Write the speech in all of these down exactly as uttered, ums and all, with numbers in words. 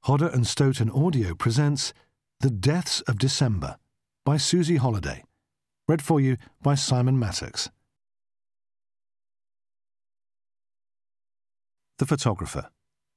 Hodder and Stoughton Audio presents The Deaths of December by S J I Holliday, read for you by Simon Mattacks. The Photographer.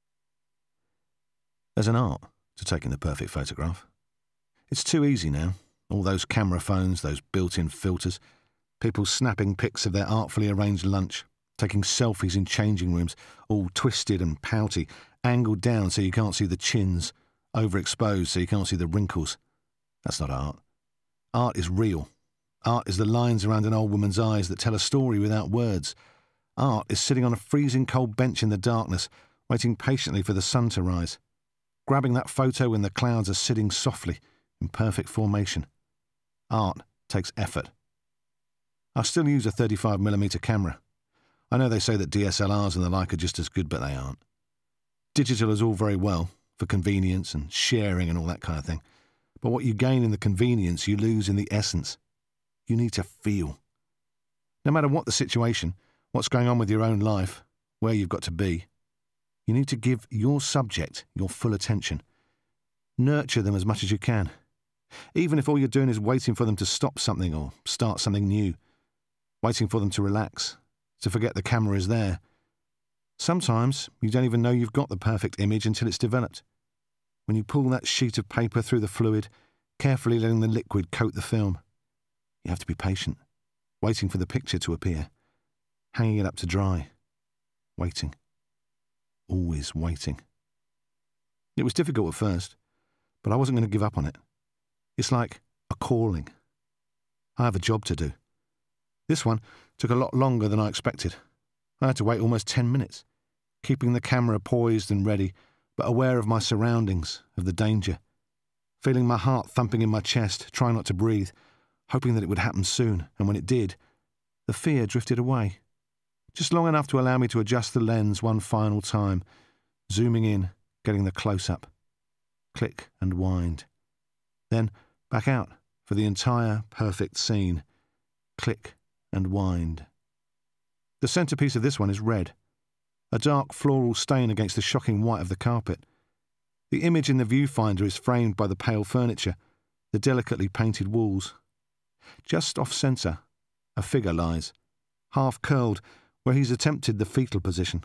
There's an art to taking the perfect photograph. It's too easy now. All those camera phones, those built-in filters, people snapping pics of their artfully arranged lunch, taking selfies in changing rooms, all twisted and pouty, angled down so you can't see the chins, overexposed so you can't see the wrinkles. That's not art. Art is real. Art is the lines around an old woman's eyes that tell a story without words. Art is sitting on a freezing cold bench in the darkness, waiting patiently for the sun to rise, grabbing that photo when the clouds are sitting softly, in perfect formation. Art takes effort. I still use a thirty-five millimeter camera. I know they say that D S L Rs and the like are just as good, but they aren't. Digital is all very well, for convenience and sharing and all that kind of thing. But what you gain in the convenience, you lose in the essence. You need to feel. No matter what the situation, what's going on with your own life, where you've got to be, you need to give your subject your full attention. Nurture them as much as you can. Even if all you're doing is waiting for them to stop something or start something new. Waiting for them to relax, to forget the camera is there. Sometimes you don't even know you've got the perfect image until it's developed. When you pull that sheet of paper through the fluid, carefully letting the liquid coat the film. You have to be patient, waiting for the picture to appear, hanging it up to dry, waiting, always waiting. It was difficult at first, but I wasn't going to give up on it. It's like a calling. I have a job to do. This one took a lot longer than I expected. I had to wait almost ten minutes, keeping the camera poised and ready, but aware of my surroundings, of the danger, feeling my heart thumping in my chest, trying not to breathe, hoping that it would happen soon, and when it did, the fear drifted away, just long enough to allow me to adjust the lens one final time, zooming in, getting the close-up, click and wind. Then back out for the entire perfect scene, click and wind. The centrepiece of this one is red, a dark floral stain against the shocking white of the carpet. The image in the viewfinder is framed by the pale furniture, the delicately painted walls. Just off-centre, a figure lies, half-curled, where he's attempted the fetal position,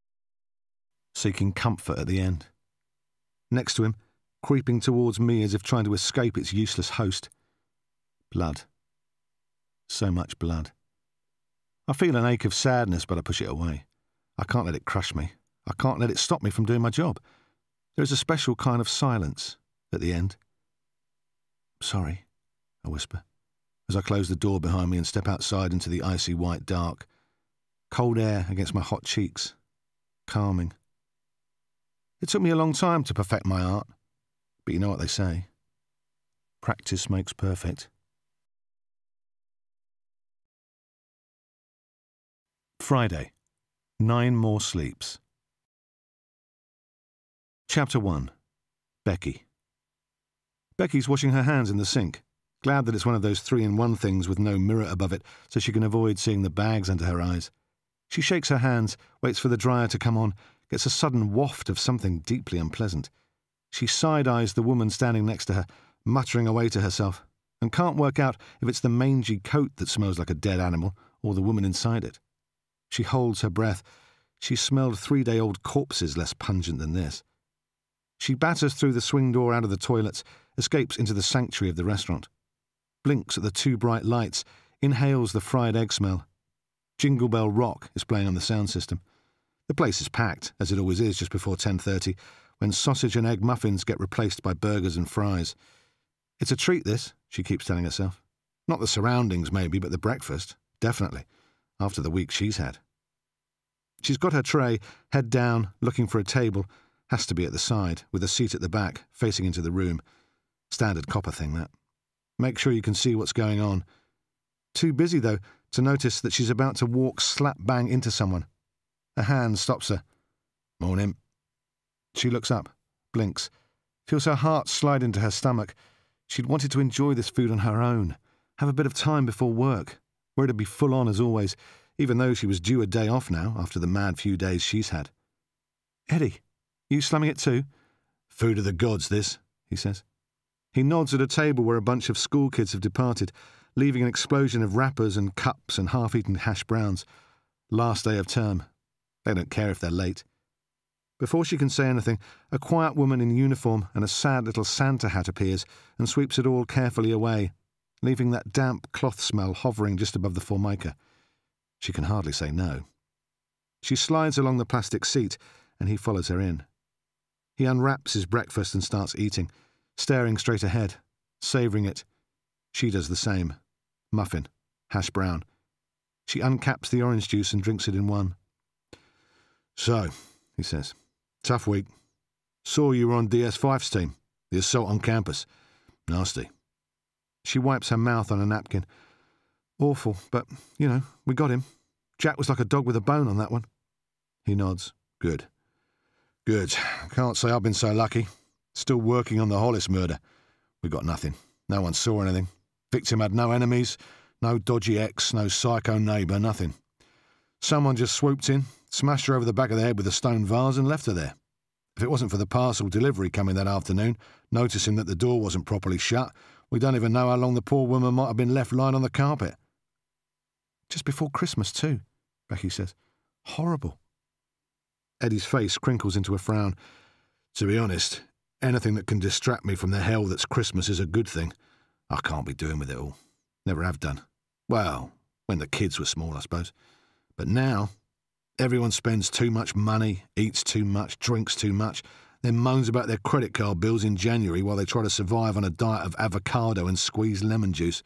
seeking comfort at the end. Next to him, creeping towards me as if trying to escape its useless host. Blood. So much blood. I feel an ache of sadness, but I push it away. I can't let it crush me. I can't let it stop me from doing my job. There is a special kind of silence at the end. Sorry, I whisper, as I close the door behind me and step outside into the icy white dark. Cold air against my hot cheeks. Calming. It took me a long time to perfect my art, but you know what they say. Practice makes perfect. Friday. Nine more sleeps. Chapter one. Becky. Becky's washing her hands in the sink, glad that it's one of those three-in-one things with no mirror above it so she can avoid seeing the bags under her eyes. She shakes her hands, waits for the dryer to come on, gets a sudden waft of something deeply unpleasant. She side-eyes the woman standing next to her, muttering away to herself, and can't work out if it's the mangy coat that smells like a dead animal or the woman inside it. She holds her breath. She smelled three-day-old corpses less pungent than this. She batters through the swing door out of the toilets, escapes into the sanctuary of the restaurant, blinks at the two bright lights, inhales the fried egg smell. Jingle Bell Rock is playing on the sound system. The place is packed, as it always is just before ten thirty, when sausage and egg muffins get replaced by burgers and fries. It's a treat, this, she keeps telling herself. Not the surroundings, maybe, but the breakfast, definitely, after the week she's had. She's got her tray, head down, looking for a table, has to be at the side, with a seat at the back, facing into the room. Standard copper thing, that. Make sure you can see what's going on. Too busy, though, to notice that she's about to walk slap-bang into someone. A hand stops her. Morning. She looks up, blinks, feels her heart slide into her stomach. She'd wanted to enjoy this food on her own, have a bit of time before work, where it'd be full on as always, even though she was due a day off now after the mad few days she's had. Eddie, you slumming it too? Food of the gods, this, he says. He nods at a table where a bunch of school kids have departed, leaving an explosion of wrappers and cups and half-eaten hash browns. Last day of term. They don't care if they're late. Before she can say anything, a quiet woman in uniform and a sad little Santa hat appears and sweeps it all carefully away, leaving that damp cloth smell hovering just above the formica. She can hardly say no. She slides along the plastic seat, and he follows her in. He unwraps his breakfast and starts eating, staring straight ahead, savouring it. She does the same. Muffin, hash brown. She uncaps the orange juice and drinks it in one. So, he says, tough week. Saw you were on D S five's team, the assault on campus. Nasty. She wipes her mouth on a napkin. Awful, but, you know, we got him. Jack was like a dog with a bone on that one. He nods. Good. Good. Can't say I've been so lucky. Still working on the Hollis murder. We got nothing. No one saw anything. Victim had no enemies, no dodgy ex, no psycho neighbour, nothing. Someone just swooped in, smashed her over the back of the head with a stone vase and left her there. If it wasn't for the parcel delivery coming that afternoon, noticing that the door wasn't properly shut, we don't even know how long the poor woman might have been left lying on the carpet. Just before Christmas, too, Becky says. Horrible. Eddie's face crinkles into a frown. To be honest, anything that can distract me from the hell that's Christmas is a good thing. I can't be doing with it all. Never have done. Well, when the kids were small, I suppose. But now, everyone spends too much money, eats too much, drinks too much, then moans about their credit card bills in January while they try to survive on a diet of avocado and squeezed lemon juice.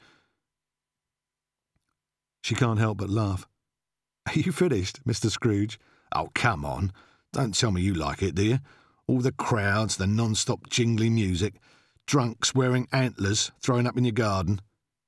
She can't help but laugh. Are you finished, Mister Scrooge? Oh, come on. Don't tell me you like it, do you? All the crowds, the non-stop jingly music, drunks wearing antlers throwing up in your garden.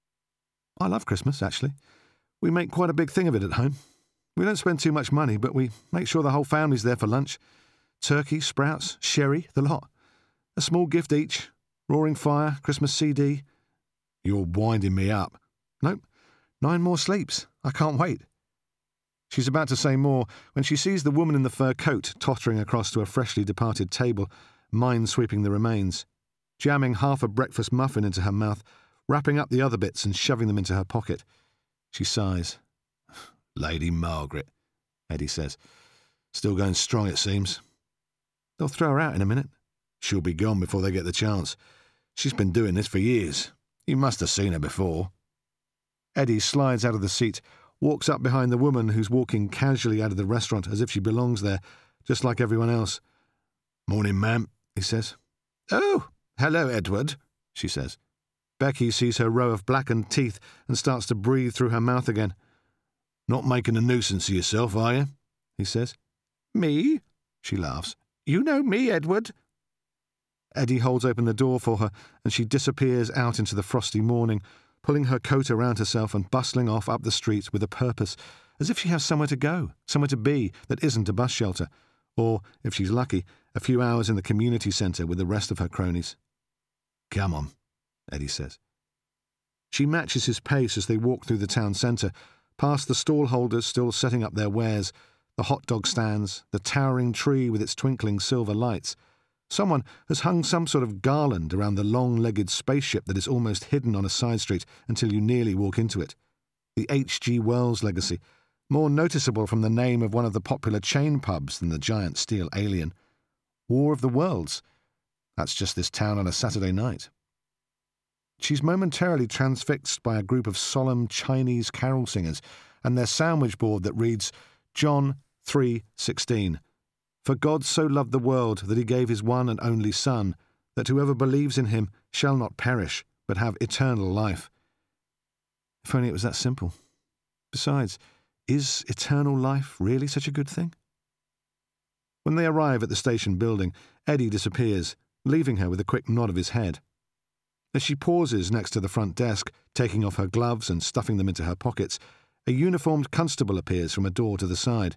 I love Christmas, actually. We make quite a big thing of it at home. We don't spend too much money, but we make sure the whole family's there for lunch. Turkey, sprouts, sherry, the lot. A small gift each. Roaring fire, Christmas C D. You're winding me up. Nope. Nine more sleeps. I can't wait. She's about to say more when she sees the woman in the fur coat tottering across to a freshly departed table, mind-sweeping the remains, jamming half a breakfast muffin into her mouth, wrapping up the other bits and shoving them into her pocket. She sighs. Lady Margaret, Eddie says. Still going strong, it seems. They'll throw her out in a minute. She'll be gone before they get the chance. She's been doing this for years. You must have seen her before. Eddie slides out of the seat, walks up behind the woman who's walking casually out of the restaurant as if she belongs there, just like everyone else. Morning, ma'am, he says. Oh, hello, Edward, she says. Becky sees her row of blackened teeth and starts to breathe through her mouth again. Not making a nuisance of yourself, are you? He says. Me? She laughs. You know me, Edward. Eddie holds open the door for her, and she disappears out into the frosty morning, pulling her coat around herself and bustling off up the street with a purpose, as if she has somewhere to go, somewhere to be that isn't a bus shelter, or, if she's lucky, a few hours in the community centre with the rest of her cronies. Come on, Eddie says. She matches his pace as they walk through the town centre, past the stall-holders still setting up their wares, the hot dog stands, the towering tree with its twinkling silver lights. Someone has hung some sort of garland around the long-legged spaceship that is almost hidden on a side street until you nearly walk into it. The H G Wells legacy, more noticeable from the name of one of the popular chain pubs than the giant steel alien. War of the Worlds. That's just this town on a Saturday night. She's momentarily transfixed by a group of solemn Chinese carol singers and their sandwich board that reads, John three sixteen. For God so loved the world that he gave his one and only Son, that whoever believes in him shall not perish, but have eternal life. If only it was that simple. Besides, is eternal life really such a good thing? When they arrive at the station building, Eddie disappears, leaving her with a quick nod of his head. As she pauses next to the front desk, taking off her gloves and stuffing them into her pockets, a uniformed constable appears from a door to the side.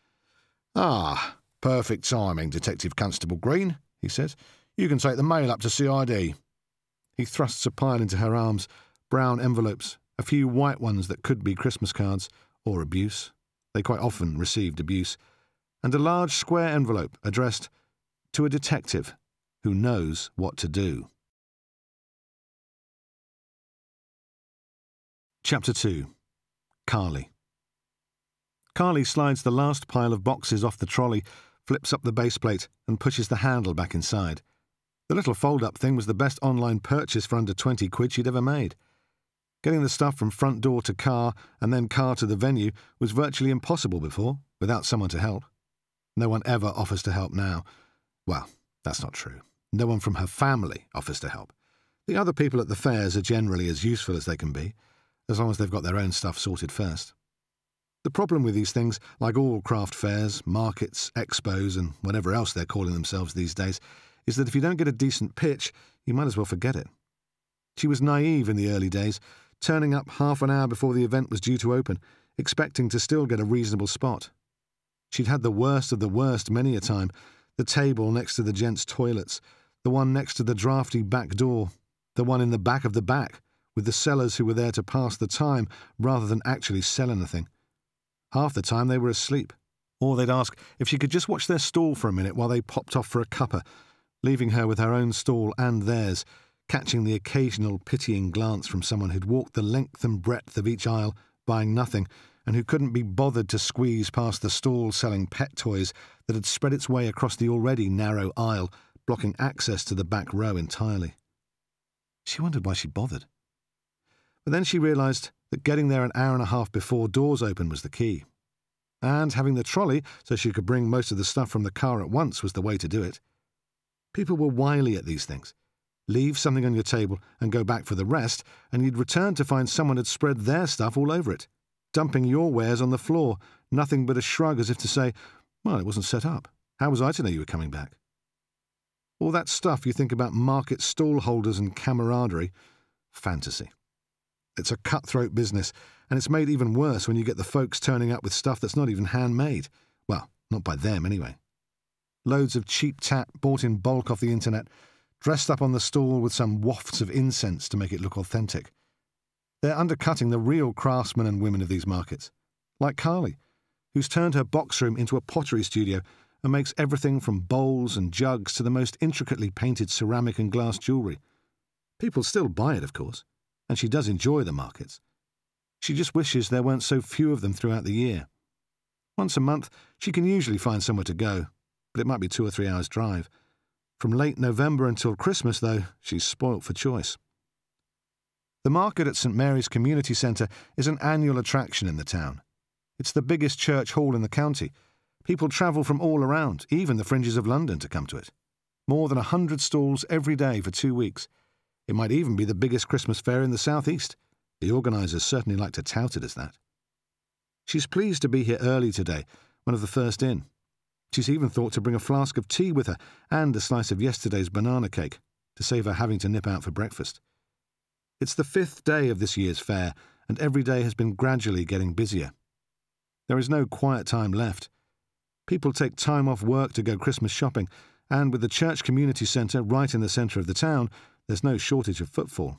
Ah, perfect timing, Detective Constable Greene, he says. You can take the mail up to C I D. He thrusts a pile into her arms, brown envelopes, a few white ones that could be Christmas cards, or abuse. They quite often received abuse. And a large square envelope addressed to a detective, who knows what to do. Chapter two. Carly. Carly slides the last pile of boxes off the trolley, flips up the base plate and pushes the handle back inside. The little fold-up thing was the best online purchase for under twenty quid she'd ever made. Getting the stuff from front door to car and then car to the venue was virtually impossible before, without someone to help. No one ever offers to help now. Well, that's not true. No one from her family offers to help. The other people at the fairs are generally as useful as they can be, as long as they've got their own stuff sorted first. The problem with these things, like all craft fairs, markets, expos, and whatever else they're calling themselves these days, is that if you don't get a decent pitch, you might as well forget it. She was naive in the early days, turning up half an hour before the event was due to open, expecting to still get a reasonable spot. She'd had the worst of the worst many a time, the table next to the gents' toilets, the one next to the drafty back door, the one in the back of the back, with the sellers who were there to pass the time rather than actually sell anything. Half the time they were asleep, or they'd ask if she could just watch their stall for a minute while they popped off for a cuppa, leaving her with her own stall and theirs, catching the occasional pitying glance from someone who'd walked the length and breadth of each aisle, buying nothing, and who couldn't be bothered to squeeze past the stall selling pet toys that had spread its way across the already narrow aisle, blocking access to the back row entirely. She wondered why she bothered. But then she realised that getting there an hour and a half before doors open was the key. And having the trolley so she could bring most of the stuff from the car at once was the way to do it. People were wily at these things. Leave something on your table and go back for the rest, and you'd return to find someone had spread their stuff all over it, dumping your wares on the floor, nothing but a shrug as if to say, well, it wasn't set up. How was I to know you were coming back? All that stuff you think about market stall holders and camaraderie, fantasy. It's a cutthroat business, and it's made even worse when you get the folks turning up with stuff that's not even handmade. Well, not by them, anyway. Loads of cheap tat bought in bulk off the internet, dressed up on the stall with some wafts of incense to make it look authentic. They're undercutting the real craftsmen and women of these markets, like Carly, who's turned her box room into a pottery studio and makes everything from bowls and jugs to the most intricately painted ceramic and glass jewellery. People still buy it, of course, and she does enjoy the markets. She just wishes there weren't so few of them throughout the year. Once a month, she can usually find somewhere to go, but it might be two or three hours' drive. From late November until Christmas, though, she's spoilt for choice. The market at St Mary's Community Centre is an annual attraction in the town. It's the biggest church hall in the county. People travel from all around, even the fringes of London, to come to it. More than a hundred stalls every day for two weeks. It might even be the biggest Christmas fair in the southeast. The organisers certainly like to tout it as that. She's pleased to be here early today, one of the first in. She's even thought to bring a flask of tea with her and a slice of yesterday's banana cake, to save her having to nip out for breakfast. It's the fifth day of this year's fair, and every day has been gradually getting busier. There is no quiet time left. People take time off work to go Christmas shopping, and with the church community centre right in the centre of the town, there's no shortage of footfall.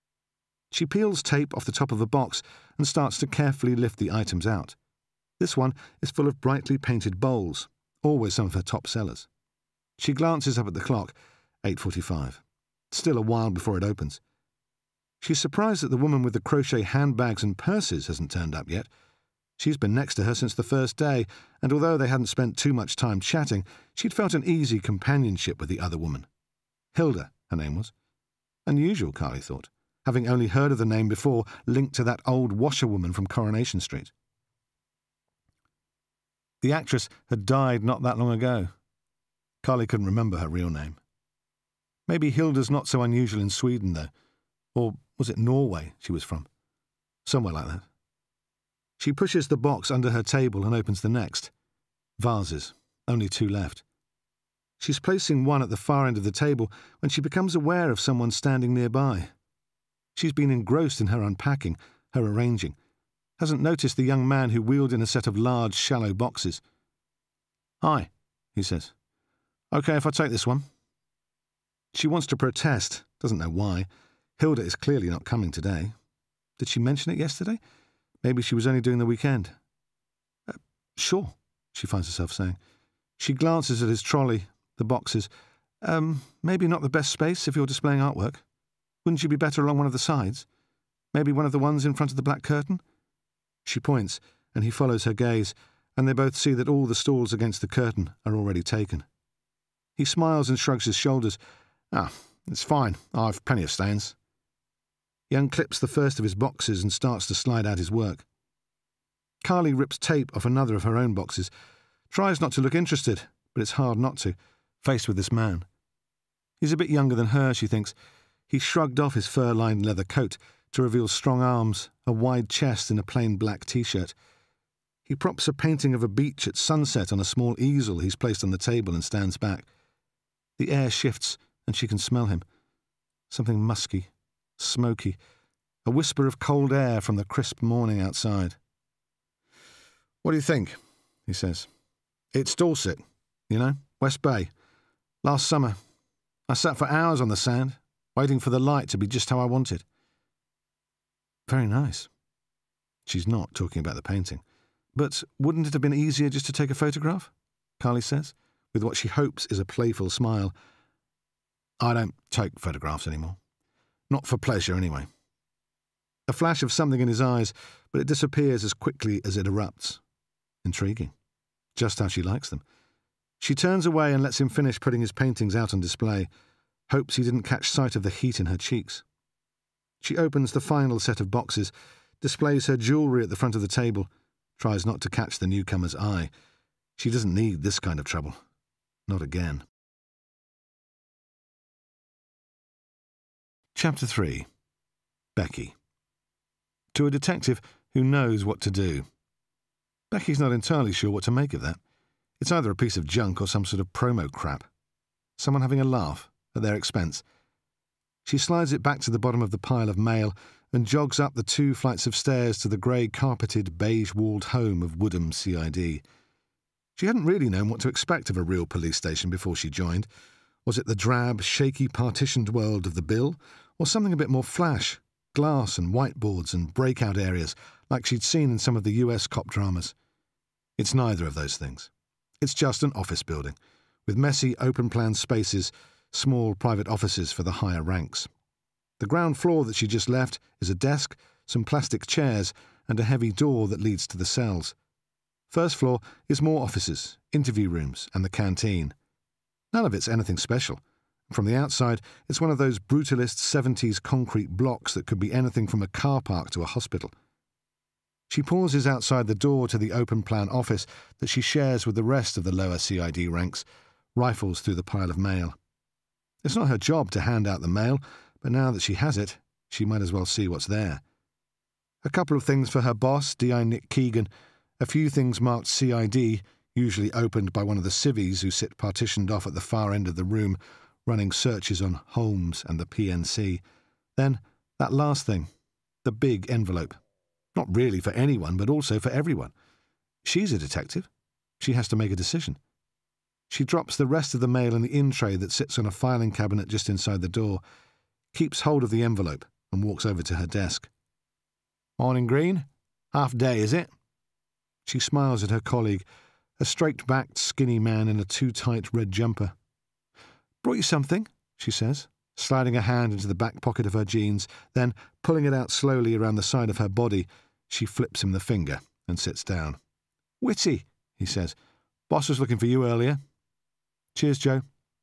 She peels tape off the top of a box and starts to carefully lift the items out. This one is full of brightly painted bowls, always some of her top sellers. She glances up at the clock, eight forty-five. Still a while before it opens. She's surprised that the woman with the crochet handbags and purses hasn't turned up yet. She's been next to her since the first day, and although they hadn't spent too much time chatting, she'd felt an easy companionship with the other woman. Hilda, her name was. Unusual, Carly thought, having only heard of the name before, linked to that old washerwoman from Coronation Street. The actress had died not that long ago. Carly couldn't remember her real name. Maybe Hilda's not so unusual in Sweden, though. Or was it Norway she was from? Somewhere like that. She pushes the box under her table and opens the next. Vases. Only two left. She's placing one at the far end of the table when she becomes aware of someone standing nearby. She's been engrossed in her unpacking, her arranging, hasn't noticed the young man who wheeled in a set of large, shallow boxes. "Hi," he says. "Okay if I take this one." She wants to protest, doesn't know why. Hilda is clearly not coming today. Did she mention it yesterday? Maybe she was only doing the weekend. Uh, sure, she finds herself saying. She glances at his trolley, the boxes, Um, maybe not the best space if you're displaying artwork. Wouldn't you be better along one of the sides? Maybe one of the ones in front of the black curtain? She points, and he follows her gaze, and they both see that all the stalls against the curtain are already taken. He smiles and shrugs his shoulders. Ah, it's fine. I've plenty of stands. He unclips the first of his boxes and starts to slide out his work. Carly rips tape off another of her own boxes, tries not to look interested, but it's hard not to, faced with this man. He's a bit younger than her, she thinks. He shrugged off his fur-lined leather coat to reveal strong arms, a wide chest in a plain black T-shirt. He props a painting of a beach at sunset on a small easel he's placed on the table and stands back. The air shifts, and she can smell him. Something musky, smoky, a whisper of cold air from the crisp morning outside. "What do you think?" he says. "It's Dorset, you know, West Bay. Last summer, I sat for hours on the sand, waiting for the light to be just how I wanted." Very nice. She's not talking about the painting. "But wouldn't it have been easier just to take a photograph?" Carly says, with what she hopes is a playful smile. "I don't take photographs anymore. Not for pleasure, anyway." A flash of something in his eyes, but it disappears as quickly as it erupts. Intriguing. Just how she likes them. She turns away and lets him finish putting his paintings out on display, hopes he didn't catch sight of the heat in her cheeks. She opens the final set of boxes, displays her jewellery at the front of the table, tries not to catch the newcomer's eye. She doesn't need this kind of trouble. Not again. Chapter three. Becky. To a detective who knows what to do. Becky's not entirely sure what to make of that. It's either a piece of junk or some sort of promo crap. Someone having a laugh at their expense. She slides it back to the bottom of the pile of mail and jogs up the two flights of stairs to the grey-carpeted, beige-walled home of Woodham C I D. She hadn't really known what to expect of a real police station before she joined. Was it the drab, shaky, partitioned world of the Bill, or something a bit more flash, glass and whiteboards and breakout areas like she'd seen in some of the U S cop dramas? It's neither of those things. It's just an office building, with messy, open-plan spaces, small private offices for the higher ranks. The ground floor that she just left is a desk, some plastic chairs, and a heavy door that leads to the cells. First floor is more offices, interview rooms, and the canteen. None of it's anything special. From the outside, it's one of those brutalist seventies concrete blocks that could be anything from a car park to a hospital. She pauses outside the door to the open-plan office that she shares with the rest of the lower C I D ranks, rifles through the pile of mail. It's not her job to hand out the mail, but now that she has it, she might as well see what's there. A couple of things for her boss, D I Nick Keegan, a few things marked C I D, usually opened by one of the civvies who sit partitioned off at the far end of the room, running searches on Holmes and the P N C. Then, that last thing, the big envelope. Not really for anyone, but also for everyone. She's a detective. She has to make a decision. She drops the rest of the mail in the in tray that sits on a filing cabinet just inside the door, keeps hold of the envelope, and walks over to her desk. "Morning, Greene. Half day, is it?" She smiles at her colleague, a straight-backed, skinny man in a too-tight red jumper. "Brought you something," she says, sliding a hand into the back pocket of her jeans, then, pulling it out slowly around the side of her body, she flips him the finger and sits down. "Witty," he says. "Boss was looking for you earlier." "Cheers, Joe."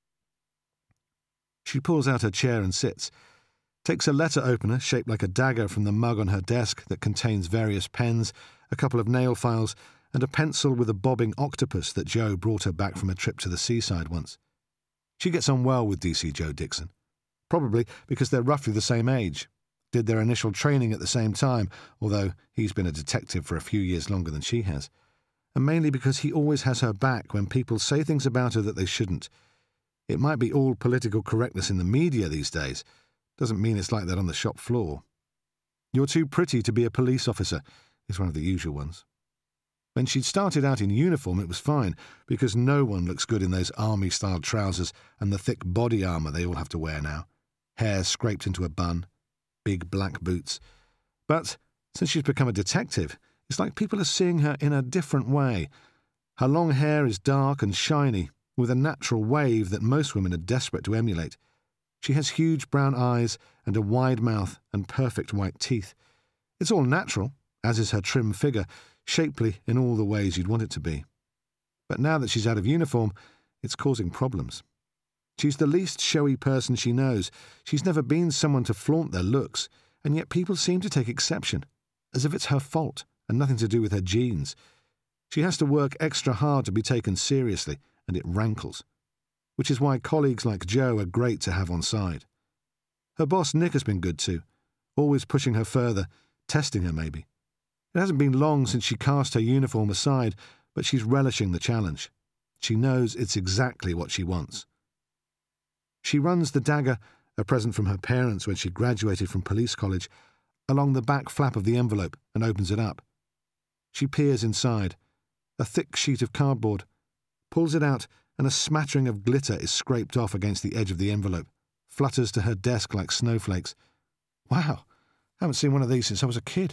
She pulls out her chair and sits, takes a letter opener shaped like a dagger from the mug on her desk that contains various pens, a couple of nail files, and a pencil with a bobbing octopus that Joe brought her back from a trip to the seaside once. She gets on well with D C Joe Dixon, probably because they're roughly the same age, did their initial training at the same time, although he's been a detective for a few years longer than she has, and mainly because he always has her back when people say things about her that they shouldn't. It might be all political correctness in the media these days. Doesn't mean it's like that on the shop floor. "You're too pretty to be a police officer," is one of the usual ones. When she'd started out in uniform, it was fine, because no one looks good in those army-style trousers and the thick body armour they all have to wear now, hair scraped into a bun, big black boots. But since she's become a detective, it's like people are seeing her in a different way. Her long hair is dark and shiny, with a natural wave that most women are desperate to emulate. She has huge brown eyes and a wide mouth and perfect white teeth. It's all natural, as is her trim figure, shapely in all the ways you'd want it to be. But now that she's out of uniform, it's causing problems. She's the least showy person she knows. She's never been someone to flaunt their looks, and yet people seem to take exception, as if it's her fault and nothing to do with her genes. She has to work extra hard to be taken seriously, and it rankles, which is why colleagues like Joe are great to have on side. Her boss Nick has been good too, always pushing her further, testing her maybe. It hasn't been long since she cast her uniform aside, but she's relishing the challenge. She knows it's exactly what she wants. She runs the dagger, a present from her parents when she graduated from police college, along the back flap of the envelope and opens it up. She peers inside. A thick sheet of cardboard, pulls it out, and a smattering of glitter is scraped off against the edge of the envelope, flutters to her desk like snowflakes. Wow, I haven't seen one of these since I was a kid.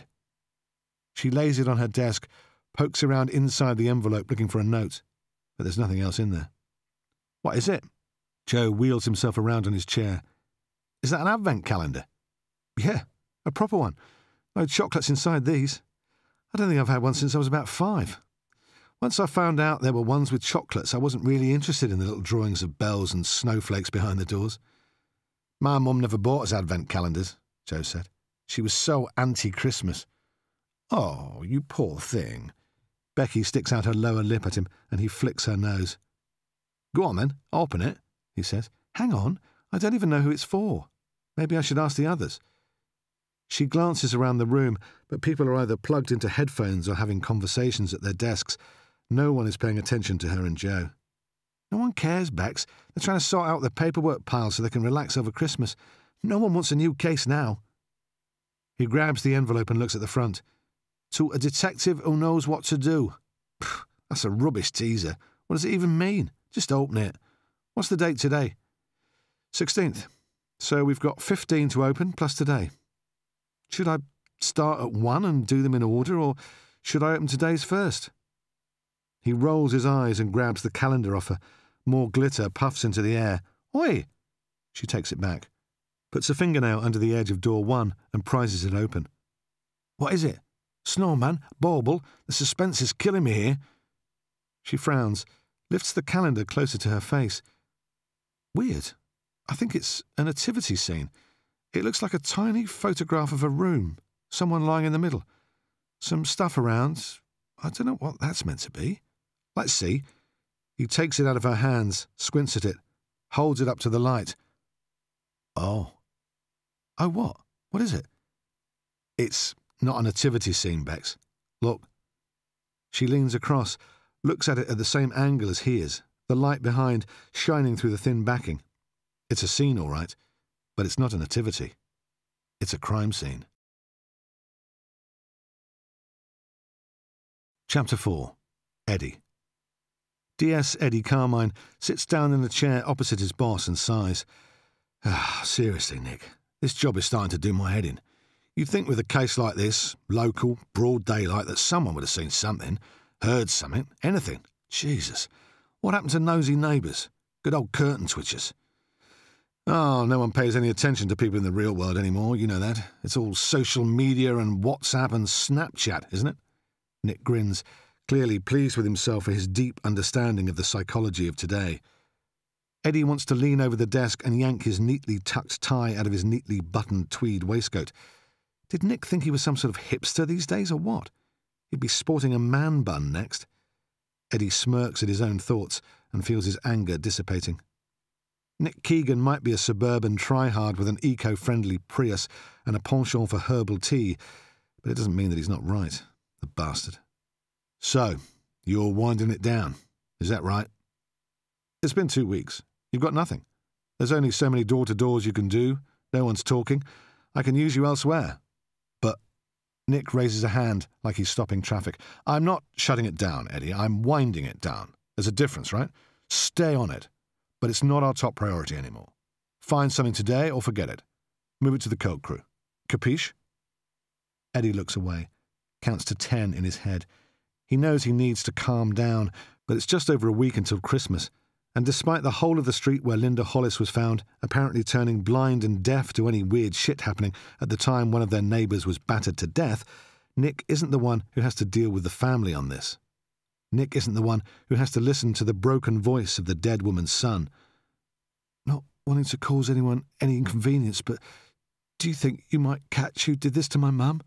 She lays it on her desk, pokes around inside the envelope looking for a note, but there's nothing else in there. What is it? Joe wheels himself around on his chair. Is that an advent calendar? Yeah, a proper one. No chocolates inside these. I don't think I've had one since I was about five. Once I found out there were ones with chocolates, I wasn't really interested in the little drawings of bells and snowflakes behind the doors. My mum never bought us advent calendars, Joe said. She was so anti-Christmas. Oh, you poor thing. Becky sticks out her lower lip at him, and he flicks her nose. Go on then, open it, he says. Hang on, I don't even know who it's for. Maybe I should ask the others. She glances around the room, but people are either plugged into headphones or having conversations at their desks. No one is paying attention to her and Joe. No one cares, Bex. They're trying to sort out the paperwork pile so they can relax over Christmas. No one wants a new case now. He grabs the envelope and looks at the front. To a detective who knows what to do. Pfft, that's a rubbish teaser. What does it even mean? Just open it. What's the date today? sixteenth. So we've got fifteen to open, plus today. Should I start at one and do them in order, or should I open today's first? He rolls his eyes and grabs the calendar off her. More glitter puffs into the air. Oi! She takes it back, puts a fingernail under the edge of door one and prizes it open. What is it? Snowman? Bauble? The suspense is killing me here. She frowns, lifts the calendar closer to her face. Weird. I think it's a nativity scene. It looks like a tiny photograph of a room, someone lying in the middle. Some stuff around. I don't know what that's meant to be. Let's see. He takes it out of her hands, squints at it, holds it up to the light. Oh. Oh, what? What is it? It's not a nativity scene, Bex. Look. She leans across, looks at it at the same angle as he is, the light behind shining through the thin backing. It's a scene, all right, but it's not a nativity. It's a crime scene. Chapter four. Eddie. D S Eddie Carmine sits down in a chair opposite his boss and sighs. Ah, seriously, Nick, this job is starting to do my head in. You'd think with a case like this, local, broad daylight, that someone would have seen something, heard something, anything. Jesus, what happened to nosy neighbours? Good old curtain twitchers. Oh, no one pays any attention to people in the real world anymore, you know that. It's all social media and WhatsApp and Snapchat, isn't it? Nick grins, clearly pleased with himself for his deep understanding of the psychology of today. Eddie wants to lean over the desk and yank his neatly tucked tie out of his neatly buttoned tweed waistcoat. Did Nick think he was some sort of hipster these days, or what? He'd be sporting a man bun next. Eddie smirks at his own thoughts and feels his anger dissipating. Nick Keegan might be a suburban tryhard with an eco-friendly Prius and a penchant for herbal tea, but it doesn't mean that he's not right, the bastard. So, you're winding it down, is that right? It's been two weeks. You've got nothing. There's only so many door-to-doors you can do. No one's talking. I can use you elsewhere. But Nick raises a hand like he's stopping traffic. I'm not shutting it down, Eddie. I'm winding it down. There's a difference, right? Stay on it. But it's not our top priority anymore. Find something today or forget it. Move it to the code crew. Capiche? Eddie looks away, counts to ten in his head. He knows he needs to calm down, but it's just over a week until Christmas, And despite the whole of the street where Linda Hollis was found apparently turning blind and deaf to any weird shit happening at the time one of their neighbours was battered to death, Nick isn't the one who has to deal with the family on this. Nick isn't the one who has to listen to the broken voice of the dead woman's son. "Not wanting to cause anyone any inconvenience, but do you think you might catch who did this to my mum?"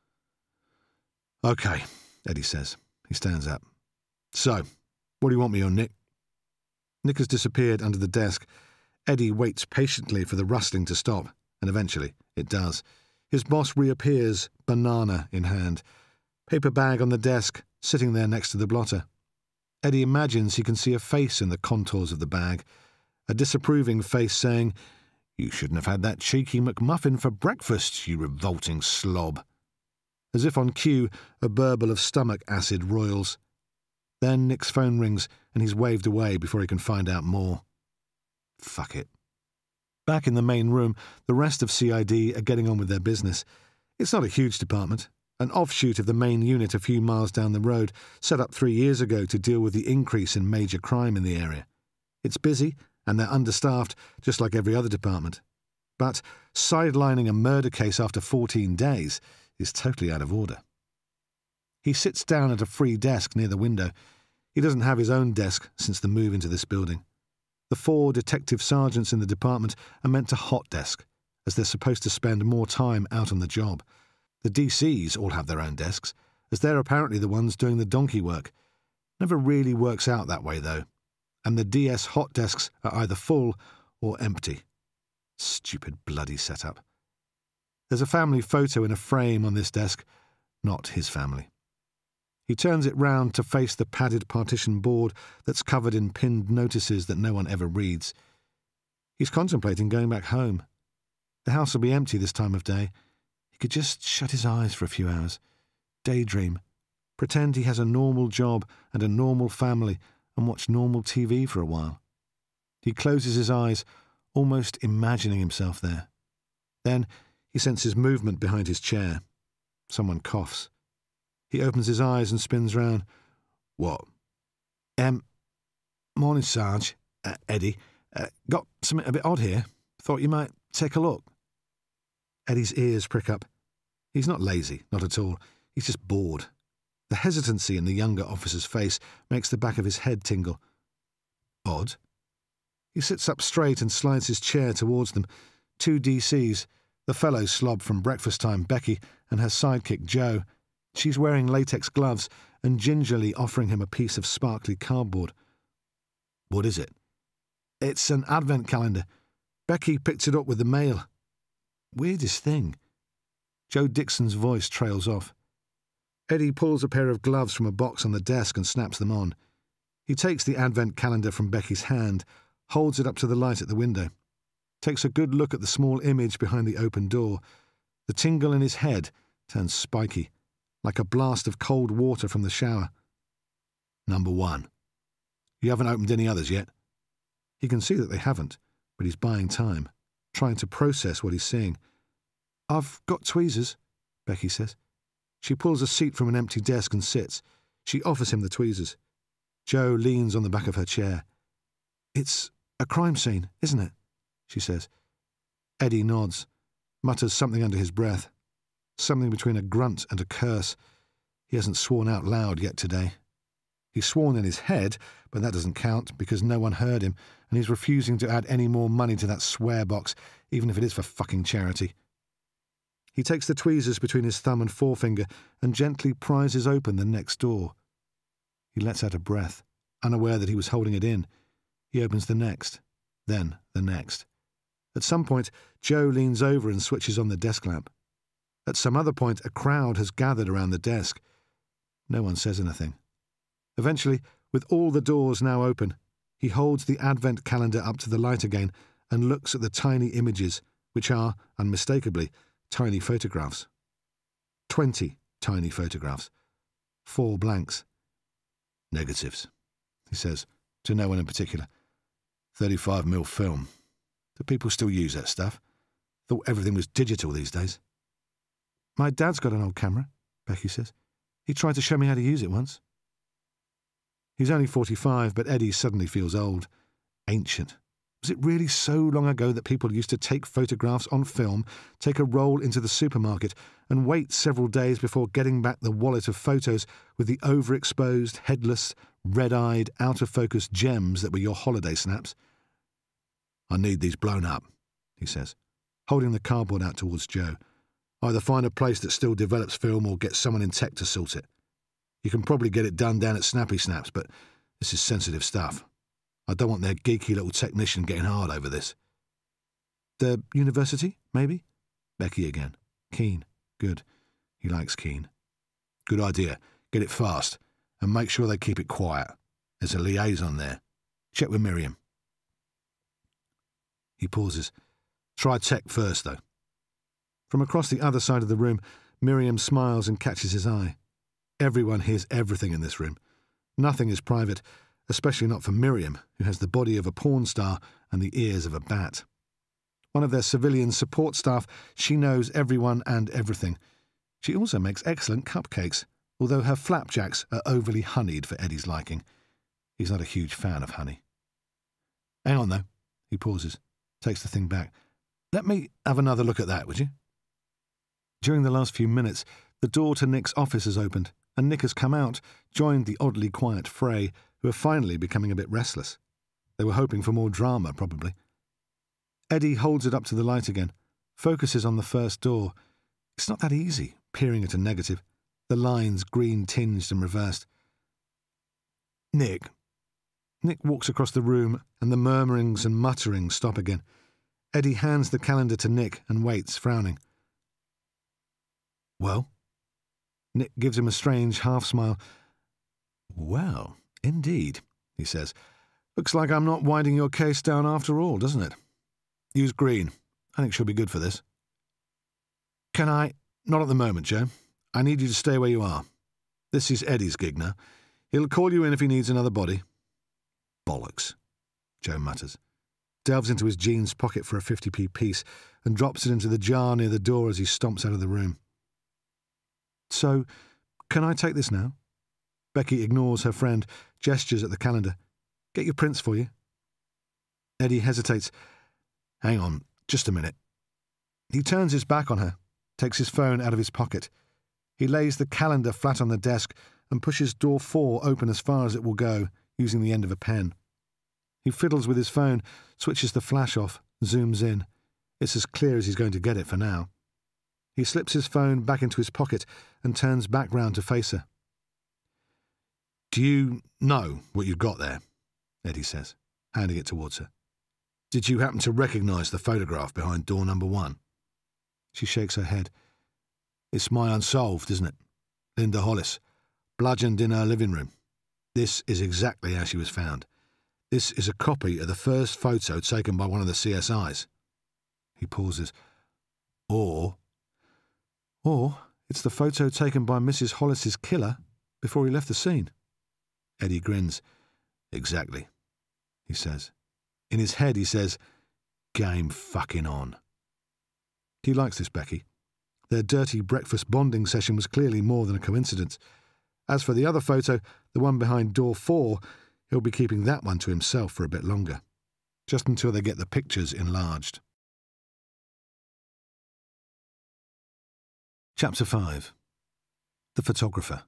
"OK," Eddie says. He stands up. "So, what do you want me on, Nick?" Nick has disappeared under the desk. Eddie waits patiently for the rustling to stop, and eventually it does. His boss reappears, banana in hand. Paper bag on the desk, sitting there next to the blotter. Eddie imagines he can see a face in the contours of the bag, a disapproving face saying, "You shouldn't have had that cheeky McMuffin for breakfast, you revolting slob." As if on cue, a burble of stomach acid roils. Then Nick's phone rings and he's waved away before he can find out more. Fuck it. Back in the main room, the rest of C I D are getting on with their business. It's not a huge department, an offshoot of the main unit a few miles down the road, set up three years ago to deal with the increase in major crime in the area. It's busy, and they're understaffed, just like every other department. But sidelining a murder case after fourteen days is totally out of order. He sits down at a free desk near the window. He doesn't have his own desk since the move into this building. The four detective sergeants in the department are meant to hot desk, as they're supposed to spend more time out on the job. The D Cs all have their own desks, as they're apparently the ones doing the donkey work. Never really works out that way, though, and the D S hot desks are either full or empty. Stupid bloody setup. There's a family photo in a frame on this desk, not his family. He turns it round to face the padded partition board that's covered in pinned notices that no one ever reads. He's contemplating going back home. The house will be empty this time of day. He could just shut his eyes for a few hours, daydream, pretend he has a normal job and a normal family, and watch normal T V for a while. He closes his eyes, almost imagining himself there. Then he senses movement behind his chair. Someone coughs. He opens his eyes and spins round. "What?" Um, morning, Sarge. Uh, Eddie. Uh, got something a bit odd here. Thought you might take a look." Eddie's ears prick up. He's not lazy, not at all. He's just bored. The hesitancy in the younger officer's face makes the back of his head tingle. Odd? He sits up straight and slides his chair towards them. Two D Cs, the fellow slob from breakfast time, Becky, and her sidekick, Joe. She's wearing latex gloves and gingerly offering him a piece of sparkly cardboard. "What is it?" "It's an advent calendar. Becky picked it up with the mail." "Weirdest thing." Joe Dixon's voice trails off. Eddie pulls a pair of gloves from a box on the desk and snaps them on. He takes the advent calendar from Becky's hand, holds it up to the light at the window, takes a good look at the small image behind the open door. The tingle in his head turns spiky, like a blast of cold water from the shower. "Number one. You haven't opened any others yet?" He can see that they haven't, but he's buying time, trying to process what he's seeing. "I've got tweezers," Becky says. She pulls a seat from an empty desk and sits. She offers him the tweezers. Joe leans on the back of her chair. "It's a crime scene, isn't it?" she says. Eddie nods, mutters something under his breath. Something between a grunt and a curse. He hasn't sworn out loud yet today. He's sworn in his head, but that doesn't count because no one heard him, and he's refusing to add any more money to that swear box, even if it is for fucking charity. He takes the tweezers between his thumb and forefinger and gently prizes open the next door. He lets out a breath, unaware that he was holding it in. He opens the next, then the next. At some point, Joe leans over and switches on the desk lamp. At some other point, a crowd has gathered around the desk. No one says anything. Eventually, with all the doors now open, he holds the advent calendar up to the light again and looks at the tiny images, which are, unmistakably, tiny photographs. Twenty tiny photographs. Four blanks. "Negatives," he says, to no one in particular. thirty-five mil film. Do people still use that stuff? Thought everything was digital these days. "My dad's got an old camera," Becky says. "He tried to show me how to use it once." He's only forty-five, but Eddie suddenly feels old. Ancient. Was it really so long ago that people used to take photographs on film, take a roll into the supermarket, and wait several days before getting back the wallet of photos with the overexposed, headless, red-eyed, out-of-focus gems that were your holiday snaps? "I need these blown up," he says, holding the cardboard out towards Joe. "Either find a place that still develops film or get someone in tech to sort it. You can probably get it done down at Snappy Snaps, but this is sensitive stuff. I don't want their geeky little technician getting hard over this." "The university, maybe?" Becky again. "Keen. Good. He likes Keen." "Good idea. Get it fast. And make sure they keep it quiet. There's a liaison there. Check with Miriam." He pauses. "Try tech first, though." From across the other side of the room, Miriam smiles and catches his eye. Everyone hears everything in this room. Nothing is private, especially not for Miriam, who has the body of a porn star and the ears of a bat. One of their civilian support staff, she knows everyone and everything. She also makes excellent cupcakes, although her flapjacks are overly honeyed for Eddie's liking. He's not a huge fan of honey. "Hang on, though." He pauses, takes the thing back. "Let me have another look at that, would you?" During the last few minutes, the door to Nick's office has opened, and Nick has come out, joined the oddly quiet fray, who are finally becoming a bit restless. They were hoping for more drama, probably. Eddie holds it up to the light again, focuses on the first door. It's not that easy, peering at a negative, the lines green-tinged and reversed. "Nick." Nick walks across the room, and the murmurings and mutterings stop again. Eddie hands the calendar to Nick and waits, frowning. "Well?" Nick gives him a strange half-smile. "Well, indeed," he says. "Looks like I'm not winding your case down after all, doesn't it? Use Greene. I think she'll be good for this." "Can I—" "Not at the moment, Joe. I need you to stay where you are. This is Eddie's gig now. He'll call you in if he needs another body." "Bollocks," Joe mutters, delves into his jeans pocket for a fifty p piece and drops it into the jar near the door as he stomps out of the room. "So, can I take this now?" Becky ignores her friend, gestures at the calendar. "Get your prints for you." Eddie hesitates. "Hang on, just a minute." He turns his back on her, takes his phone out of his pocket. He lays the calendar flat on the desk and pushes door four open as far as it will go, using the end of a pen. He fiddles with his phone, switches the flash off, zooms in. It's as clear as he's going to get it for now. He slips his phone back into his pocket and turns back round to face her. "Do you know what you've got there?" Eddie says, handing it towards her. "Did you happen to recognise the photograph behind door number one?" She shakes her head. "It's my unsolved, isn't it? Linda Hollis, bludgeoned in her living room. This is exactly how she was found. This is a copy of the first photo taken by one of the C S Is." He pauses. Or... Or it's the photo taken by Missus Hollis's killer before he left the scene. Eddie grins. "Exactly," he says. In his head he says, "Game fucking on." He likes this Becky. Their dirty breakfast bonding session was clearly more than a coincidence. As for the other photo, the one behind door four, he'll be keeping that one to himself for a bit longer, just until they get the pictures enlarged. Chapter five. The Photographer.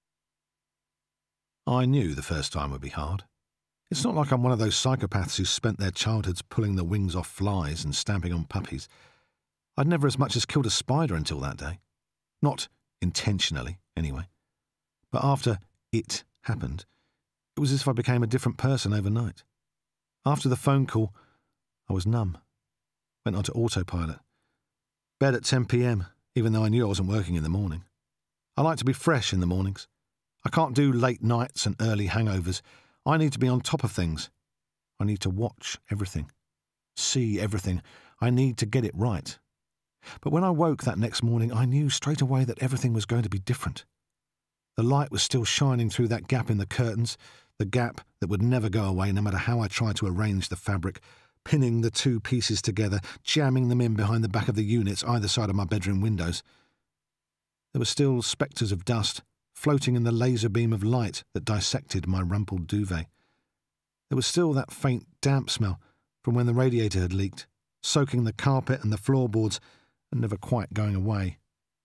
I knew the first time would be hard. It's not like I'm one of those psychopaths who spent their childhoods pulling the wings off flies and stamping on puppies. I'd never as much as killed a spider until that day. Not intentionally, anyway. But after it happened, it was as if I became a different person overnight. After the phone call, I was numb. Went onto autopilot. Bed at ten p m, even though I knew I wasn't working in the morning. I like to be fresh in the mornings. I can't do late nights and early hangovers. I need to be on top of things. I need to watch everything, see everything. I need to get it right. But when I woke that next morning, I knew straight away that everything was going to be different. The light was still shining through that gap in the curtains, the gap that would never go away no matter how I tried to arrange the fabric, pinning the two pieces together, jamming them in behind the back of the units either side of my bedroom windows. There were still spectres of dust floating in the laser beam of light that dissected my rumpled duvet. There was still that faint damp smell from when the radiator had leaked, soaking the carpet and the floorboards and never quite going away.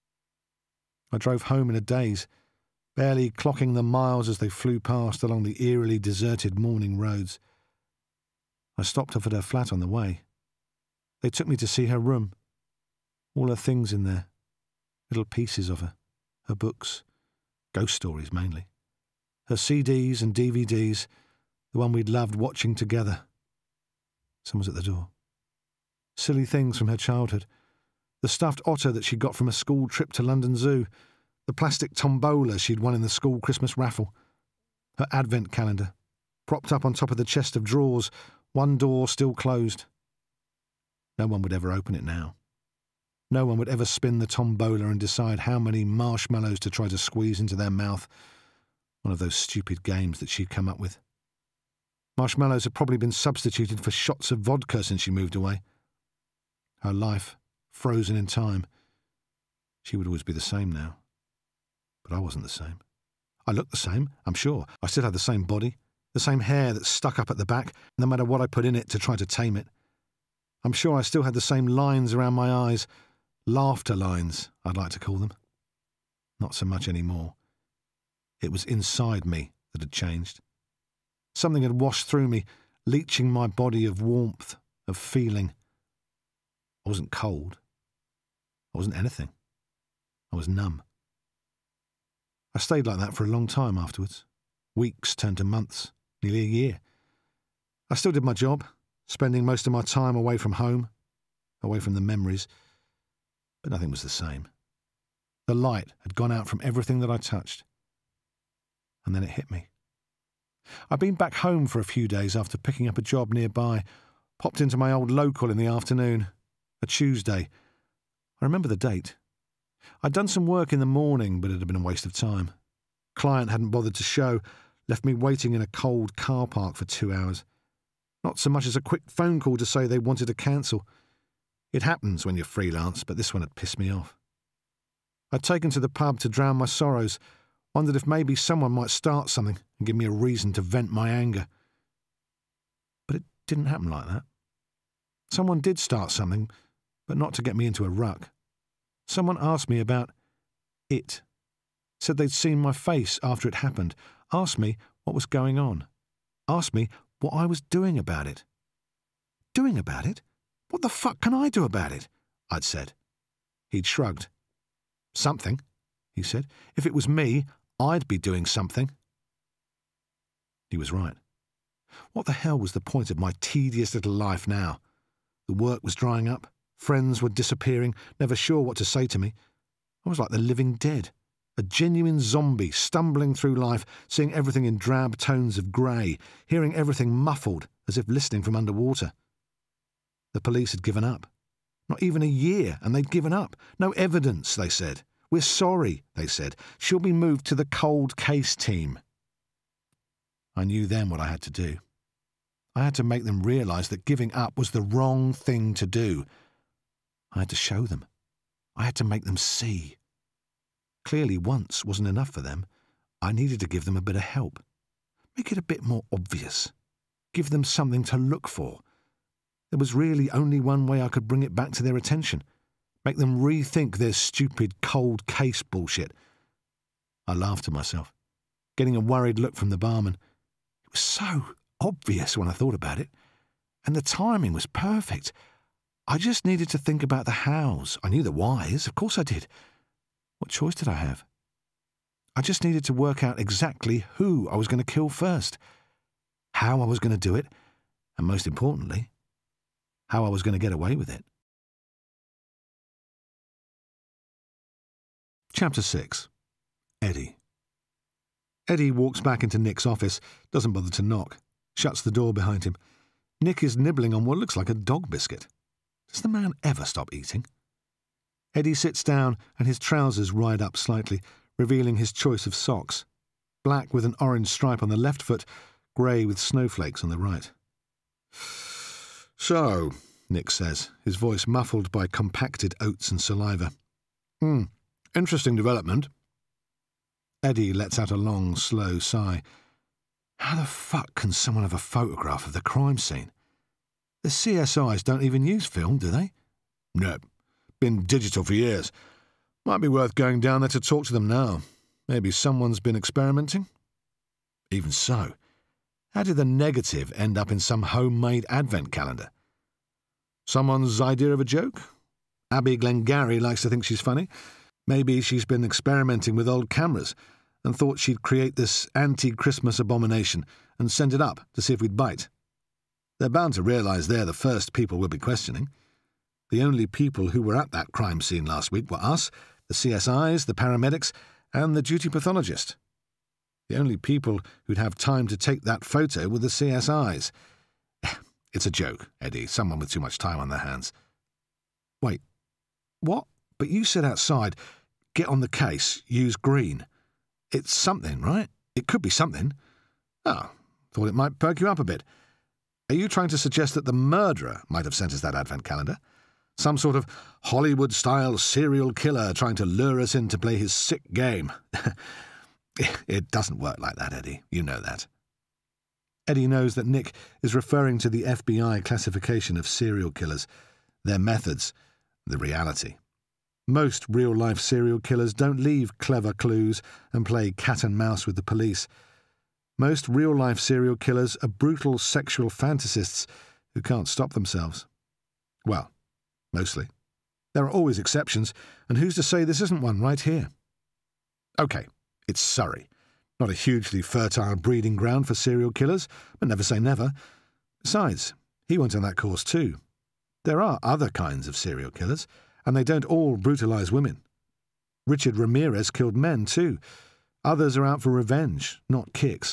I drove home in a daze, barely clocking the miles as they flew past along the eerily deserted morning roads. I stopped off at her flat on the way. They took me to see her room. All her things in there, little pieces of her, her books, ghost stories mainly, her C Ds and D V Ds, the one we'd loved watching together. Someone's at the door. Silly things from her childhood. The stuffed otter that she got from a school trip to London Zoo, the plastic tombola she'd won in the school Christmas raffle, her advent calendar, propped up on top of the chest of drawers, one door still closed. No one would ever open it now. No one would ever spin the tombola and decide how many marshmallows to try to squeeze into their mouth, one of those stupid games that she'd come up with. Marshmallows had probably been substituted for shots of vodka since she moved away. Her life, frozen in time. She would always be the same now. But I wasn't the same. I looked the same, I'm sure. I still had the same body, the same hair that stuck up at the back, no matter what I put in it to try to tame it. I'm sure I still had the same lines around my eyes, laughter lines, I'd like to call them. Not so much anymore. It was inside me that had changed. Something had washed through me, leaching my body of warmth, of feeling. I wasn't cold. I wasn't anything. I was numb. I stayed like that for a long time afterwards. Weeks turned to months, nearly a year. I still did my job, spending most of my time away from home, away from the memories, but nothing was the same. The light had gone out from everything that I touched. And then it hit me. I'd been back home for a few days after picking up a job nearby, popped into my old local in the afternoon, a Tuesday. I remember the date. I'd done some work in the morning, but it had been a waste of time. Client hadn't bothered to show, left me waiting in a cold car park for two hours. Not so much as a quick phone call to say they wanted to cancel. It happens when you're freelance, but this one had pissed me off. I'd taken to the pub to drown my sorrows, wondered if maybe someone might start something and give me a reason to vent my anger. But it didn't happen like that. Someone did start something, but not to get me into a ruck. Someone asked me about it. Said they'd seen my face after it happened. Asked me what was going on. Asked me what I was doing about it. Doing about it? What the fuck can I do about it? I'd said. He'd shrugged. Something, he said. If it was me, I'd be doing something. He was right. What the hell was the point of my tedious little life now? The work was drying up. Friends were disappearing, never sure what to say to me. I was like the living dead, a genuine zombie stumbling through life, seeing everything in drab tones of grey, hearing everything muffled as if listening from underwater. The police had given up. Not even a year, and they'd given up. No evidence, they said. We're sorry, they said. She'll be moved to the cold case team. I knew then what I had to do. I had to make them realise that giving up was the wrong thing to do. I had to show them. I had to make them see. Clearly once wasn't enough for them. I needed to give them a bit of help. Make it a bit more obvious. Give them something to look for. There was really only one way I could bring it back to their attention. Make them rethink their stupid cold case bullshit. I laughed to myself, getting a worried look from the barman. It was so obvious when I thought about it. And the timing was perfect. I just needed to think about the hows. I knew the whys, of course I did. What choice did I have? I just needed to work out exactly who I was going to kill first, how I was going to do it, and most importantly, how I was going to get away with it. Chapter six. Eddie. Eddie walks back into Nick's office, doesn't bother to knock, shuts the door behind him. Nick is nibbling on what looks like a dog biscuit. Does the man ever stop eating? Eddie sits down and his trousers ride up slightly, revealing his choice of socks. Black with an orange stripe on the left foot, grey with snowflakes on the right. So, Nick says, his voice muffled by compacted oats and saliva. Hmm, interesting development. Eddie lets out a long, slow sigh. How the fuck can someone have a photograph of the crime scene? The C S Is don't even use film, do they? No. Been digital for years. Might be worth going down there to talk to them now. Maybe someone's been experimenting? Even so, how did the negative end up in some homemade advent calendar? Someone's idea of a joke? Abby Glengarry likes to think she's funny. Maybe she's been experimenting with old cameras and thought she'd create this anti-Christmas abomination and send it up to see if we'd bite. They're bound to realise they're the first people we'll be questioning. The only people who were at that crime scene last week were us, the C S Is, the paramedics, and the duty pathologist. The only people who'd have time to take that photo were the C S Is. It's a joke, Eddie, someone with too much time on their hands. Wait, what? But you said outside, get on the case, use green. It's something, right? It could be something. Oh, thought it might perk you up a bit. Are you trying to suggest that the murderer might have sent us that advent calendar? Some sort of Hollywood-style serial killer trying to lure us in to play his sick game. It doesn't work like that, Eddie. You know that. Eddie knows that Nick is referring to the F B I classification of serial killers, their methods, the reality. Most real-life serial killers don't leave clever clues and play cat and mouse with the police. Most real-life serial killers are brutal sexual fantasists who can't stop themselves. Well, mostly. There are always exceptions, and who's to say this isn't one right here? OK, it's Surrey. Not a hugely fertile breeding ground for serial killers, but never say never. Besides, he went on that course too. There are other kinds of serial killers, and they don't all brutalise women. Richard Ramirez killed men too. Others are out for revenge, not kicks.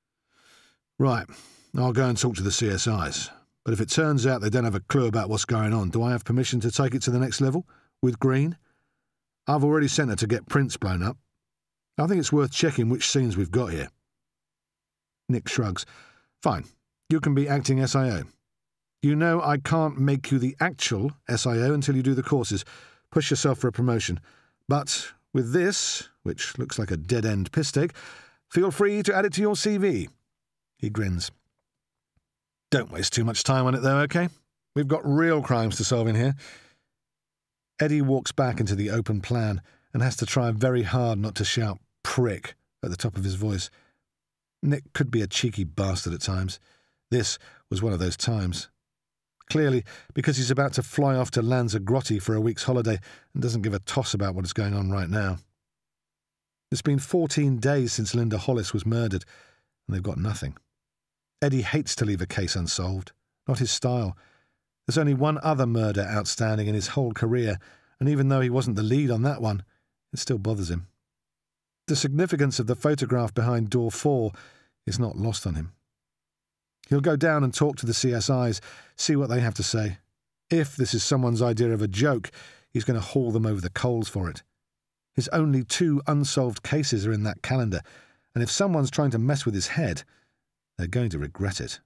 Right, I'll go and talk to the C S Is. But if it turns out they don't have a clue about what's going on, do I have permission to take it to the next level? With Greene? I've already sent her to get prints blown up. I think it's worth checking which scenes we've got here. Nick shrugs. Fine. You can be acting S I O. You know I can't make you the actual S I O until you do the courses. Push yourself for a promotion. But with this, which looks like a dead-end piss take, feel free to add it to your C V. He grins. Don't waste too much time on it, though, OK? We've got real crimes to solve in here. Eddie walks back into the open plan and has to try very hard not to shout prick at the top of his voice. Nick could be a cheeky bastard at times. This was one of those times. Clearly, because he's about to fly off to Lanzarote for a week's holiday and doesn't give a toss about what is going on right now. It's been fourteen days since Linda Hollis was murdered, and they've got nothing. Eddie hates to leave a case unsolved. Not his style. There's only one other murder outstanding in his whole career, and even though he wasn't the lead on that one, it still bothers him. The significance of the photograph behind door four is not lost on him. He'll go down and talk to the C S Is, see what they have to say. If this is someone's idea of a joke, he's going to haul them over the coals for it. His only two unsolved cases are in that calendar, and if someone's trying to mess with his head, they're going to regret it.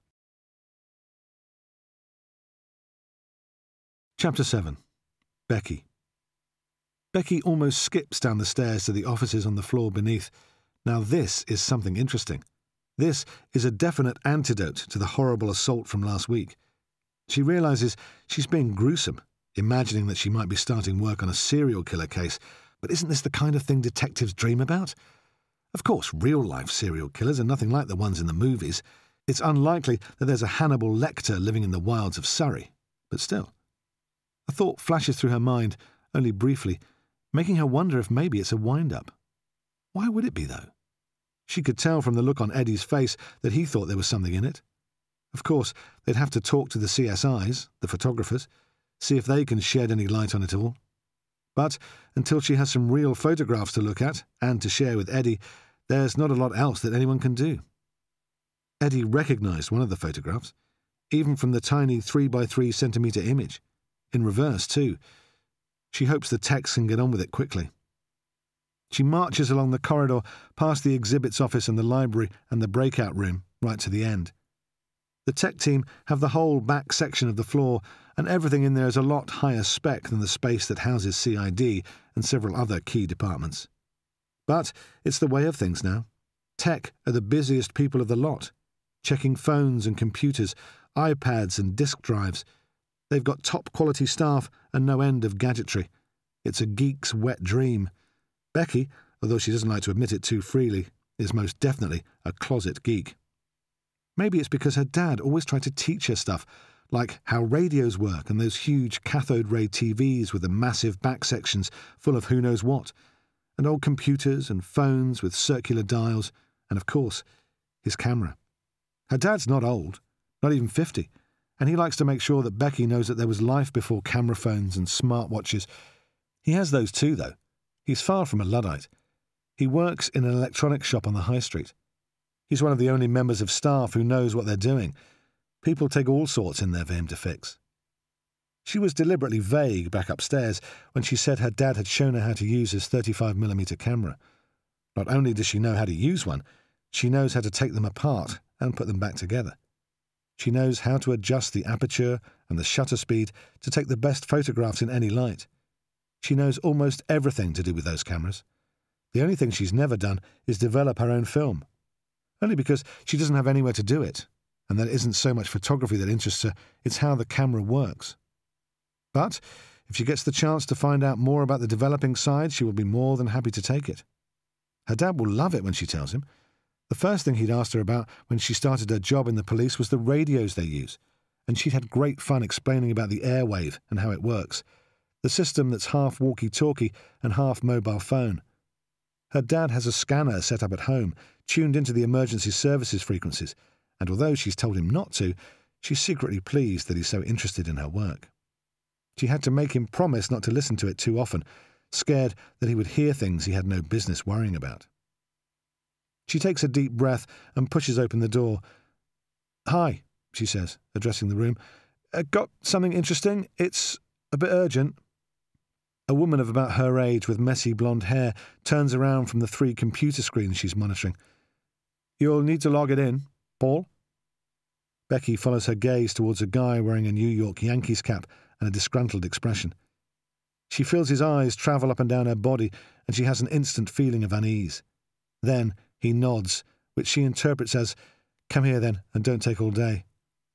Chapter seven. Becky. Becky almost skips down the stairs to the offices on the floor beneath. Now this is something interesting. This is a definite antidote to the horrible assault from last week. She realises she's being gruesome, imagining that she might be starting work on a serial killer case, but isn't this the kind of thing detectives dream about? Of course, real-life serial killers are nothing like the ones in the movies. It's unlikely that there's a Hannibal Lecter living in the wilds of Surrey, but still. A thought flashes through her mind, only briefly, making her wonder if maybe it's a wind-up. Why would it be, though? She could tell from the look on Eddie's face that he thought there was something in it. Of course, they'd have to talk to the C S Is, the photographers, see if they can shed any light on it all. But until she has some real photographs to look at and to share with Eddie, there's not a lot else that anyone can do. Eddie recognised one of the photographs, even from the tiny three by three centimetre image. In reverse, too. She hopes the techs can get on with it quickly. She marches along the corridor, past the exhibits office and the library and the breakout room, right to the end. The tech team have the whole back section of the floor, and everything in there is a lot higher spec than the space that houses C I D and several other key departments. But it's the way of things now. Tech are the busiest people of the lot, checking phones and computers, iPads and disk drives. They've got top-quality staff and no end of gadgetry. It's a geek's wet dream. Becky, although she doesn't like to admit it too freely, is most definitely a closet geek. Maybe it's because her dad always tried to teach her stuff, like how radios work and those huge cathode ray T Vs with the massive back sections full of who knows what, and old computers and phones with circular dials, and of course, his camera. Her dad's not old, not even fifty, and he likes to make sure that Becky knows that there was life before camera phones and smartwatches. He has those too, though. He's far from a Luddite. He works in an electronics shop on the high street. He's one of the only members of staff who knows what they're doing. People take all sorts in there for him to fix. She was deliberately vague back upstairs when she said her dad had shown her how to use his thirty-five millimeter camera. Not only does she know how to use one, she knows how to take them apart and put them back together. She knows how to adjust the aperture and the shutter speed to take the best photographs in any light. She knows almost everything to do with those cameras. The only thing she's never done is develop her own film. Only because she doesn't have anywhere to do it, and that it isn't so much photography that interests her, it's how the camera works. But if she gets the chance to find out more about the developing side, she will be more than happy to take it. Her dad will love it when she tells him. The first thing he'd asked her about when she started her job in the police was the radios they use, and she'd had great fun explaining about the airwave and how it works, the system that's half walkie-talkie and half mobile phone. Her dad has a scanner set up at home, tuned into the emergency services frequencies, and although she's told him not to, she's secretly pleased that he's so interested in her work. She had to make him promise not to listen to it too often, scared that he would hear things he had no business worrying about. She takes a deep breath and pushes open the door. "Hi," she says, addressing the room. Uh, "got something interesting? It's a bit urgent." A woman of about her age with messy blonde hair turns around from the three computer screens she's monitoring. "You'll need to log it in, Paul." Becky follows her gaze towards a guy wearing a New York Yankees cap and a disgruntled expression. She feels his eyes travel up and down her body, and she has an instant feeling of unease. Then he nods, which she interprets as, "Come here then, and don't take all day."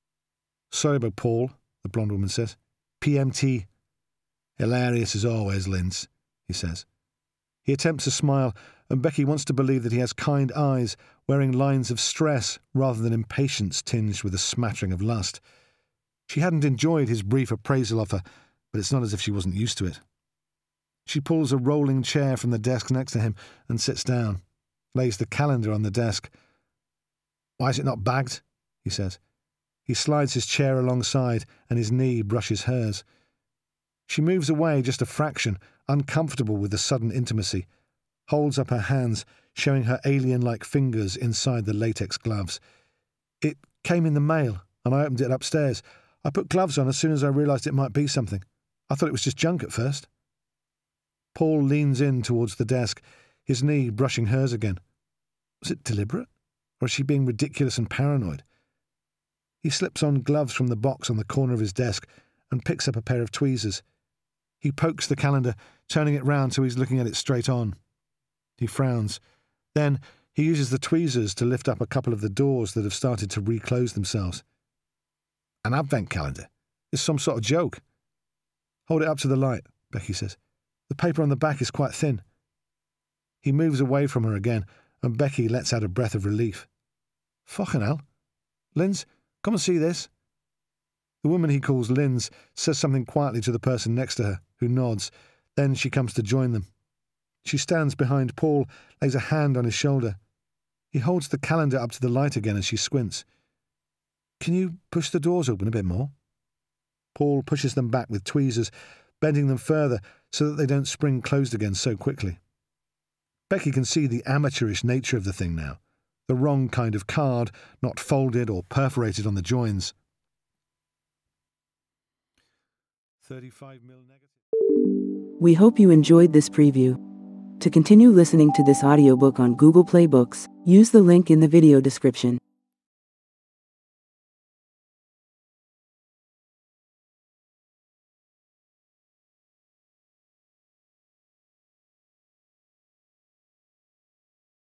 "Sorry about Paul," the blonde woman says. "P M T. "Hilarious as always, Linz," he says. He attempts a smile, and Becky wants to believe that he has kind eyes, wearing lines of stress rather than impatience tinged with a smattering of lust. She hadn't enjoyed his brief appraisal of her, but it's not as if she wasn't used to it. She pulls a rolling chair from the desk next to him and sits down, lays the calendar on the desk. "Why is it not bagged?" he says. He slides his chair alongside, and his knee brushes hers. She moves away just a fraction, uncomfortable with the sudden intimacy, holds up her hands, showing her alien-like fingers inside the latex gloves. "It came in the mail, and I opened it upstairs. I put gloves on as soon as I realised it might be something. I thought it was just junk at first." Paul leans in towards the desk, his knee brushing hers again. Was it deliberate, or is she being ridiculous and paranoid? He slips on gloves from the box on the corner of his desk and picks up a pair of tweezers. He pokes the calendar, turning it round so he's looking at it straight on. He frowns. Then he uses the tweezers to lift up a couple of the doors that have started to reclose themselves. "An advent calendar? It's some sort of joke." "Hold it up to the light," Becky says. "The paper on the back is quite thin." He moves away from her again, and Becky lets out a breath of relief. "Fucking hell. Linz, come and see this." The woman he calls Linz says something quietly to the person next to her, who nods. Then she comes to join them. She stands behind Paul, lays a hand on his shoulder. He holds the calendar up to the light again as she squints. "Can you push the doors open a bit more?" Paul pushes them back with tweezers, bending them further so that they don't spring closed again so quickly. Becky can see the amateurish nature of the thing now, the wrong kind of card, not folded or perforated on the joins. thirty-five millimeter negative. We hope you enjoyed this preview. To continue listening to this audiobook on Google Play Books, use the link in the video description.